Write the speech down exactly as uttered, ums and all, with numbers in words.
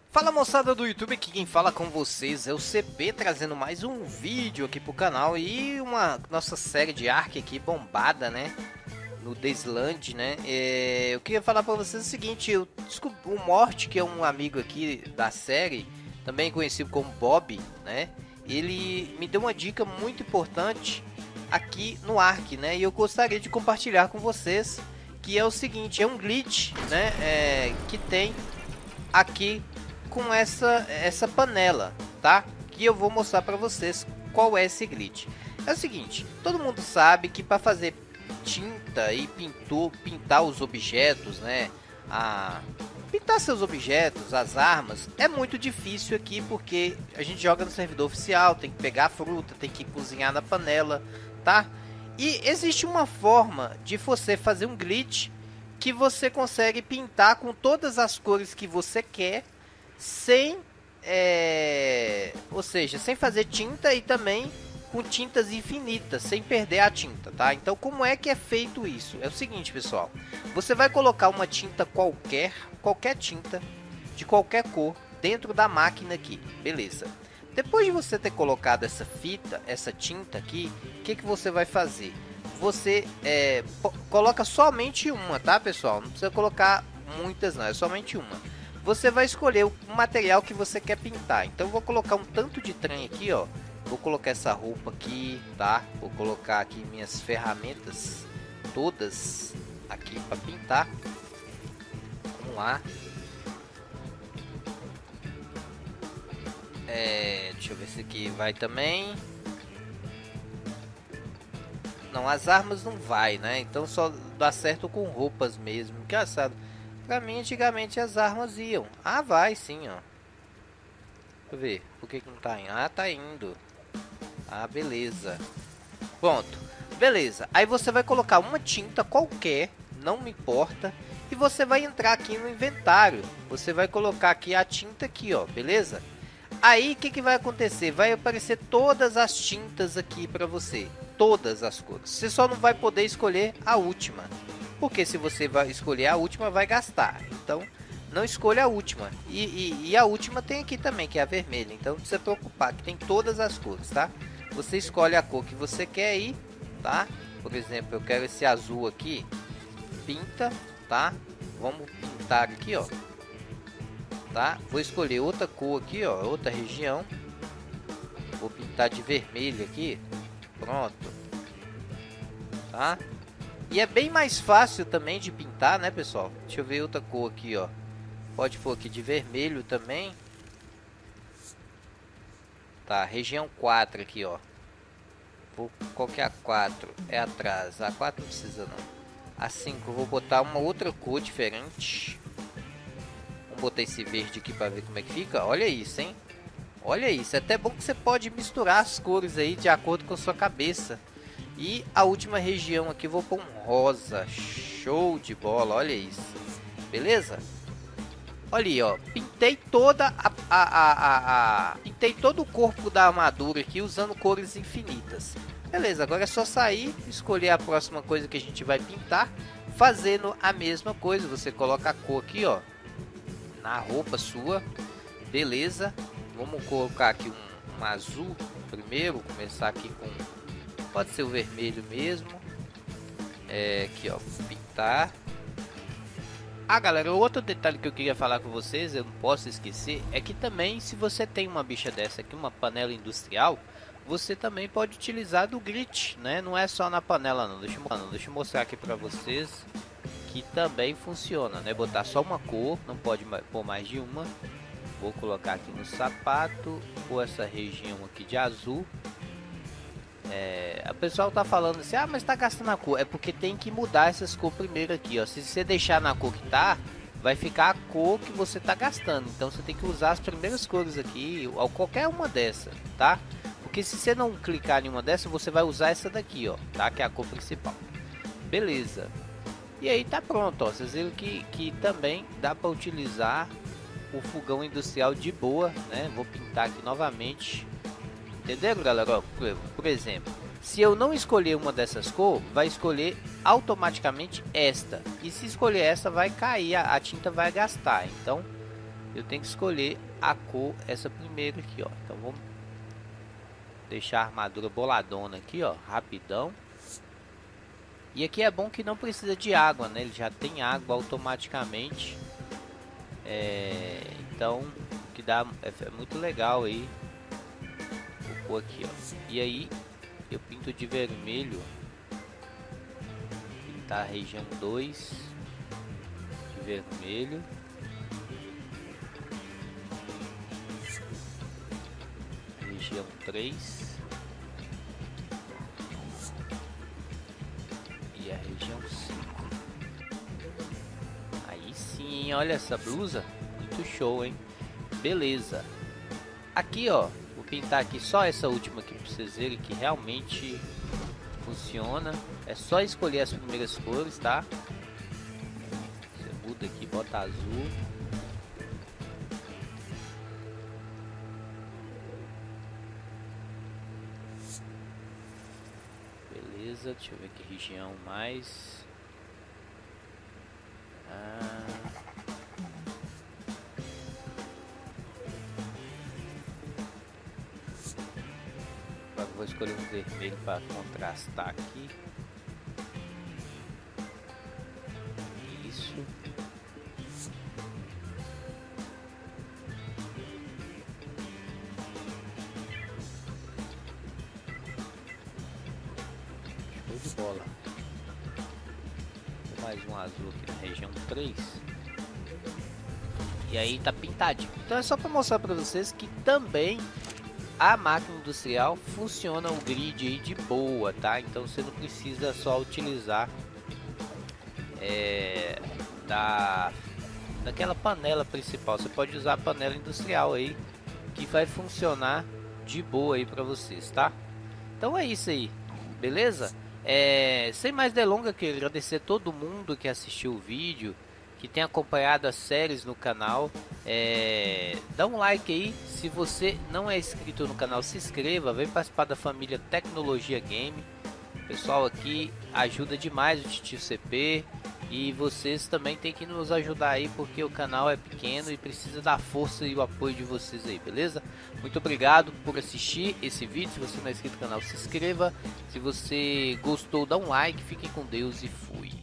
Fala moçada do YouTube, aqui quem fala com vocês é o C P, trazendo mais um vídeo aqui pro canal e uma nossa série de Ark aqui bombada, né, no Desland, né. É, eu queria falar pra vocês o seguinte, eu descobri o Morte, que é um amigo aqui da série, também conhecido como Bob, né, ele me deu uma dica muito importante aqui no Ark, né, e eu gostaria de compartilhar com vocês, que é o seguinte, é um glitch, né, é, que tem aqui com essa essa panela, tá? Que eu vou mostrar para vocês qual é esse glitch. É o seguinte, todo mundo sabe que para fazer tinta e pintou, pintar os objetos, né? A pintar seus objetos, as armas, é muito difícil aqui porque a gente joga no servidor oficial, tem que pegar a fruta, tem que cozinhar na panela, tá? E existe uma forma de você fazer um glitch que você consegue pintar com todas as cores que você quer, sem, é... ou seja, sem fazer tinta e também com tintas infinitas, sem perder a tinta, tá? Então, como é que é feito isso? É o seguinte, pessoal, você vai colocar uma tinta qualquer, qualquer tinta, de qualquer cor, dentro da máquina aqui, beleza? Depois de você ter colocado essa fita, essa tinta aqui, o que que você vai fazer? Você é, coloca somente uma, tá, pessoal? Não precisa colocar muitas, não, é somente uma. Você vai escolher o material que você quer pintar. Então eu vou colocar um tanto de trem aqui, ó. Vou colocar essa roupa aqui, tá? Vou colocar aqui minhas ferramentas todas aqui para pintar. Vamos lá. É, deixa eu ver se aqui vai também. Não, as armas não vai, né? Então só dá certo com roupas mesmo. Engraçado. Pra mim, antigamente as armas iam. Ah, vai sim, ó. Deixa eu ver. Por que que não tá indo? Ah, tá indo. Ah, beleza. Pronto. Beleza. Aí você vai colocar uma tinta qualquer. Não me importa. E você vai entrar aqui no inventário. Você vai colocar aqui a tinta aqui, ó. Beleza? Aí, o que que vai acontecer? Vai aparecer todas as tintas aqui pra você. Todas as cores. Você só não vai poder escolher a última. Porque se você vai escolher a última, vai gastar. Então, não escolha a última. E, e, e a última tem aqui também, que é a vermelha. Então, não precisa se preocupar, que tem todas as cores, tá? Você escolhe a cor que você quer aí, tá? Por exemplo, eu quero esse azul aqui. Pinta, tá? Vamos pintar aqui, ó. Tá? Vou escolher outra cor aqui, ó. Outra região. Vou pintar de vermelho aqui. Pronto. Tá? E é bem mais fácil também de pintar, né, pessoal? Deixa eu ver outra cor aqui, ó. Pode pôr aqui de vermelho também. Tá, região quatro aqui, ó. Qual que é a quatro? É atrás. A quatro não precisa, não. A cinco eu vou botar uma outra cor diferente. Vamos botar esse verde aqui pra ver como é que fica. Olha isso, hein? Olha isso. É até bom que você pode misturar as cores aí de acordo com a sua cabeça. E a última região aqui, vou pôr um rosa. Show de bola, olha isso. Beleza? Olha aí, ó. Pintei toda a, a, a, a, a... Pintei todo o corpo da armadura aqui usando cores infinitas. Beleza, agora é só sair, escolher a próxima coisa que a gente vai pintar. Fazendo a mesma coisa. Você coloca a cor aqui, ó. Na roupa sua. Beleza. Vamos colocar aqui um, um azul primeiro. Começar aqui com... Pode ser o vermelho mesmo. É, aqui, ó. Pintar. Ah, galera, outro detalhe que eu queria falar com vocês, eu não posso esquecer, é que também, se você tem uma bicha dessa aqui, uma panela industrial, você também pode utilizar do glitch, né? Não é só na panela, não. Deixa eu, não, deixa eu mostrar aqui pra vocês que também funciona, né? Botar só uma cor, não pode pôr mais de uma. Vou colocar aqui no sapato, ou essa região aqui de azul. É, a pessoal tá falando assim, ah, mas tá gastando a cor. É porque tem que mudar essas cores primeiro aqui, ó. Se você deixar na cor que tá, vai ficar a cor que você tá gastando. Então você tem que usar as primeiras cores aqui, ou qualquer uma dessa, tá? Porque se você não clicar em uma dessas, você vai usar essa daqui, ó, tá? Que é a cor principal. Beleza. E aí tá pronto, ó. Vocês viram que, que também dá para utilizar o fogão industrial de boa, né? Vou pintar aqui novamente. Entenderam, galera? Ó, por, por exemplo, se eu não escolher uma dessas cores, vai escolher automaticamente esta. E se escolher essa, vai cair, a, a tinta vai gastar. Então, eu tenho que escolher a cor, essa primeira aqui, ó. Então vamos deixar a armadura boladona aqui, ó, rapidão. E aqui é bom que não precisa de água, né? Ele já tem água automaticamente. É, então, que dá é, é muito legal aí. Vou pôr aqui, ó. E aí eu pinto de vermelho. Pintar a região dois de vermelho. Região três. E a região cinco. Aí sim, olha essa blusa. Muito show, hein? Beleza. Aqui, ó. Vou pintar aqui só essa última aqui pra vocês verem que realmente funciona. É só escolher as primeiras cores, tá? Você muda aqui, bota azul. Beleza, deixa eu ver que região mais. Ah. Agora vou escolher um vermelho para contrastar aqui. Isso. Show de bola. Mais um azul aqui na região três. E aí tá pintadinho. Então é só para mostrar para vocês que também a máquina industrial funciona o grid aí de boa, tá? Então você não precisa só utilizar é, da daquela panela principal. Você pode usar a panela industrial aí que vai funcionar de boa aí para vocês, tá? Então é isso aí, beleza? É, sem mais delongas, quero agradecer todo mundo que assistiu o vídeo, que tem acompanhado as séries no canal. É, dá um like aí, se você não é inscrito no canal, se inscreva, vem participar da família Tecnologia Game. O pessoal aqui ajuda demais o Titio C P e vocês também tem que nos ajudar aí, porque o canal é pequeno e precisa da força e o apoio de vocês aí, beleza? Muito obrigado por assistir esse vídeo. Se você não é inscrito no canal, se inscreva. Se você gostou, dá um like, fiquem com Deus e fui.